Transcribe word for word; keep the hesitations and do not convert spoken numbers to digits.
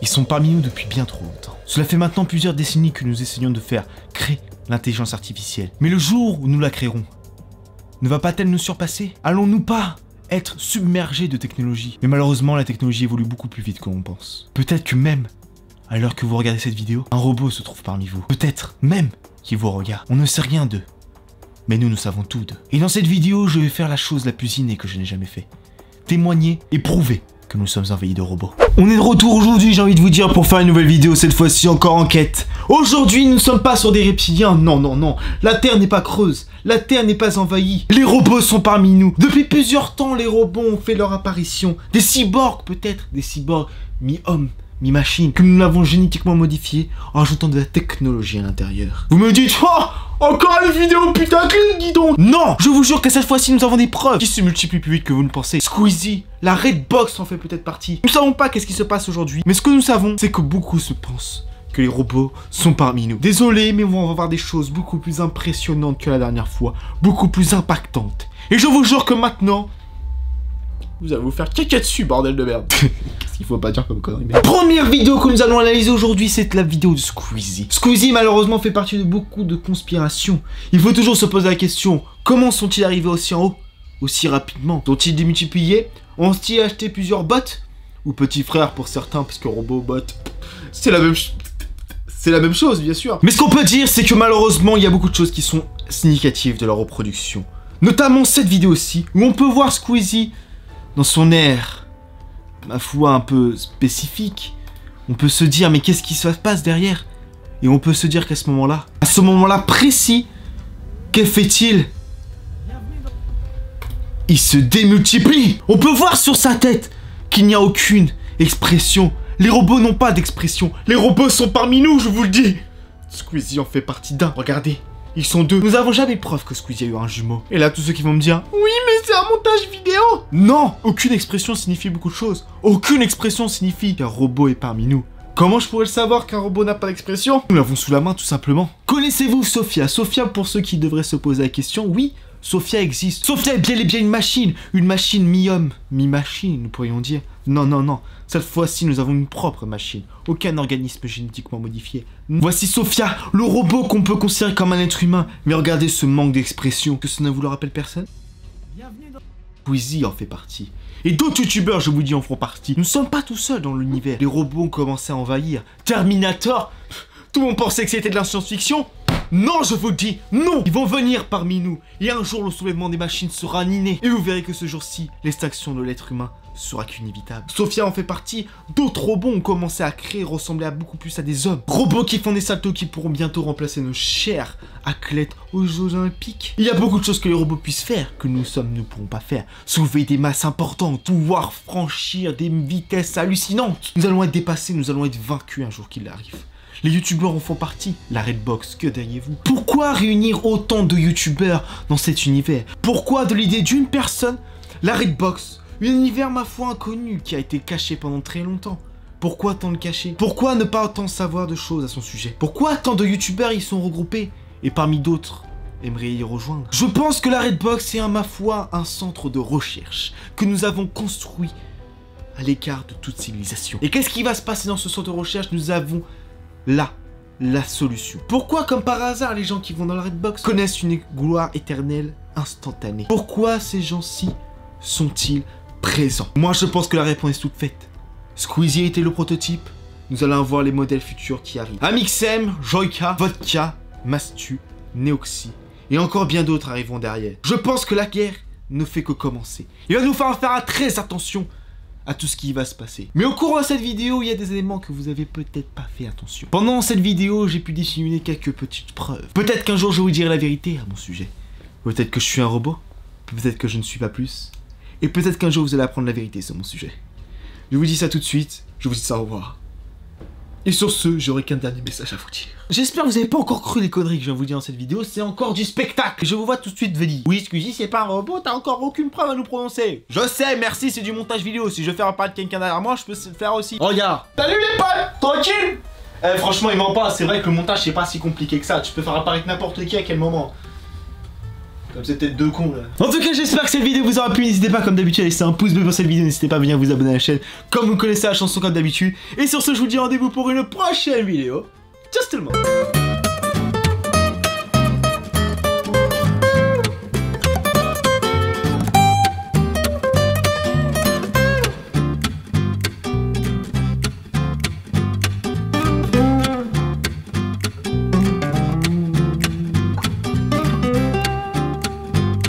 Ils sont parmi nous depuis bien trop longtemps. Cela fait maintenant plusieurs décennies que nous essayons de faire créer l'intelligence artificielle. Mais le jour où nous la créerons, ne va pas-t-elle nous surpasser? Allons-nous pas être submergés de technologie? Mais malheureusement, la technologie évolue beaucoup plus vite que l'on pense. Peut-être que même, à l'heure que vous regardez cette vidéo, un robot se trouve parmi vous. Peut-être même qu'il vous regarde. On ne sait rien d'eux. Mais nous, nous savons tout d'eux. Et dans cette vidéo, je vais faire la chose la plus innée que je n'ai jamais fait. Témoigner et prouver que nous sommes envahis de robots. On est de retour aujourd'hui, j'ai envie de vous dire, pour faire une nouvelle vidéo, cette fois-ci encore en quête. Aujourd'hui, nous ne sommes pas sur des reptiliens, non, non, non. La Terre n'est pas creuse, la Terre n'est pas envahie. Les robots sont parmi nous. Depuis plusieurs temps, les robots ont fait leur apparition. Des cyborgs, peut-être, des cyborgs mi-hommes, mi-machine, que nous l'avons génétiquement modifié en ajoutant de la technologie à l'intérieur. Vous me dites, oh, encore une vidéo putaclic, dis donc. Non, je vous jure que cette fois-ci, nous avons des preuves qui se multiplient plus vite que vous ne pensez. Squeezie, la Redbox en fait peut-être partie. Nous ne savons pas qu'est-ce qui se passe aujourd'hui, mais ce que nous savons, c'est que beaucoup se pensent que les robots sont parmi nous. Désolé, mais on va voir des choses beaucoup plus impressionnantes que la dernière fois, beaucoup plus impactantes. Et je vous jure que maintenant, vous allez vous faire caca dessus, bordel de merde. Qu'est-ce qu'il faut pas dire comme connerie, mais... Première vidéo que nous allons analyser aujourd'hui, c'est la vidéo de Squeezie. Squeezie, malheureusement, fait partie de beaucoup de conspirations. Il faut toujours se poser la question, comment sont-ils arrivés aussi en haut, aussi rapidement? Sont-ils démultipliés? Ont-ils acheté plusieurs bots? Ou petits frères pour certains, parce que robot, bot, c'est la même chose. C'est la même chose, bien sûr. Mais ce qu'on peut dire, c'est que malheureusement, il y a beaucoup de choses qui sont significatives de leur reproduction. Notamment cette vidéo-ci, où on peut voir Squeezie dans son air, ma foi, un peu spécifique. On peut se dire, mais qu'est-ce qui se passe derrière? Et on peut se dire qu'à ce moment-là, à ce moment-là précis, que fait-il? Il se démultiplie. On peut voir sur sa tête qu'il n'y a aucune expression. Les robots n'ont pas d'expression. Les robots sont parmi nous, je vous le dis. Squeezie en fait partie d'un. Regardez, ils sont deux. Nous n'avons jamais preuve que Squeezie a eu un jumeau. Et là, tous ceux qui vont me dire, oui, mais c'est un montage vidéo. Non, aucune expression signifie beaucoup de choses. Aucune expression signifie qu'un robot est parmi nous. Comment je pourrais le savoir qu'un robot n'a pas d'expression? Nous l'avons sous la main, tout simplement. Connaissez-vous Sophia? Sophia, pour ceux qui devraient se poser la question, oui, Sophia existe. Sophia est bien et bien une machine. Une machine mi-homme, mi-machine, nous pourrions dire. Non, non, non. Cette fois-ci, nous avons une propre machine. Aucun organisme génétiquement modifié. Voici Sophia, le robot qu'on peut considérer comme un être humain. Mais regardez ce manque d'expression. Que ça ne vous le rappelle personne? Bienvenue dans... Squeezie en fait partie. Et d'autres youtubeurs, je vous dis, en feront partie. Nous ne sommes pas tout seuls dans l'univers. Les robots ont commencé à envahir. Terminator. Tout le monde pensait que c'était de la science-fiction. Non, je vous dis, non. Ils vont venir parmi nous. Et un jour, le soulèvement des machines sera inné. Et vous verrez que ce jour-ci, l'extraction de l'être humain sera qu'inévitable. Sophia en fait partie. D'autres robots ont commencé à créer, ressembler à beaucoup plus à des hommes. Robots qui font des saltos qui pourront bientôt remplacer nos chers athlètes aux Jeux Olympiques. Il y a beaucoup de choses que les robots puissent faire, que nous sommes ne pourrons pas faire. Soulever des masses importantes, pouvoir franchir des vitesses hallucinantes. Nous allons être dépassés, nous allons être vaincus un jour qu'il arrive. Les youtubeurs en font partie. La Redbox, que diriez-vous? Pourquoi réunir autant de youtubeurs dans cet univers? Pourquoi de l'idée d'une personne? La Redbox, un univers ma foi inconnu qui a été caché pendant très longtemps. Pourquoi tant le cacher? Pourquoi ne pas autant savoir de choses à son sujet? Pourquoi tant de youtubeurs y sont regroupés? Et parmi d'autres, aimeraient y rejoindre? Je pense que la Redbox est à ma foi un centre de recherche que nous avons construit à l'écart de toute civilisation. Et qu'est-ce qui va se passer dans ce centre de recherche? Nous avons là, la solution. Pourquoi, comme par hasard, les gens qui vont dans la Redbox connaissent une gloire éternelle instantanée? Pourquoi ces gens-ci sont-ils présents? Moi, je pense que la réponse est toute faite. Squeezie était le prototype. Nous allons voir les modèles futurs qui arrivent. Amixem, Joyka, Vodka, Mastu, Neoxy et encore bien d'autres arriveront derrière. Je pense que la guerre ne fait que commencer. Il va nous faire faire très attention à tout ce qui va se passer. Mais au cours de cette vidéo, il y a des éléments que vous avez peut-être pas fait attention. Pendant cette vidéo, j'ai pu dissimuler quelques petites preuves. Peut-être qu'un jour, je vous dirai la vérité à mon sujet. Peut-être que je suis un robot. Peut-être que je ne suis pas plus. Et peut-être qu'un jour, vous allez apprendre la vérité sur mon sujet. Je vous dis ça tout de suite. Je vous dis ça au revoir. Et sur ce, j'aurai qu'un dernier message à vous dire. J'espère que vous n'avez pas encore cru les conneries que je viens de vous dire dans cette vidéo, c'est encore du spectacle. Je vous vois tout de suite venir. Oui, Squeezie, c'est pas un robot, t'as encore aucune preuve à nous prononcer. Je sais, merci, c'est du montage vidéo. Si je veux faire apparaître quelqu'un derrière moi, je peux le faire aussi. Regarde. Salut les potes, tranquille. Eh, franchement, il ment pas, c'est vrai que le montage c'est pas si compliqué que ça. Tu peux faire apparaître n'importe qui à quel moment. Comme cette tête de con là. En tout cas, j'espère que cette vidéo vous aura plu. N'hésitez pas, comme d'habitude, à laisser un pouce bleu pour cette vidéo. N'hésitez pas à venir vous abonner à la chaîne, comme vous connaissez la chanson comme d'habitude. Et sur ce, je vous dis rendez-vous pour une prochaine vidéo. Ciao tout le monde.